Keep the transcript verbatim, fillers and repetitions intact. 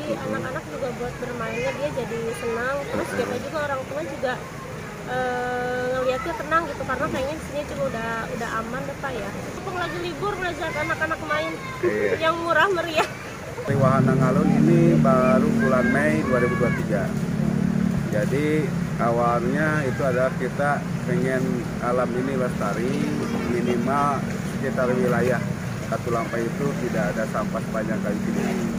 anak-anak juga buat bermainnya dia jadi senang, terus kita juga orang tua juga eh, ngelihatnya tenang gitu karena kayaknya di sini juga udah udah aman deh Pak ya. Mumpung lagi libur ngajak anak-anak main Iya. yang murah meriah. Wahana Ngalun ini baru bulan Mei dua ribu dua puluh tiga. Jadi awalnya itu adalah kita pengen alam ini lestari, minimal sekitar wilayah Katulampa itu tidak ada sampah sepanjang Kali Ciliwung.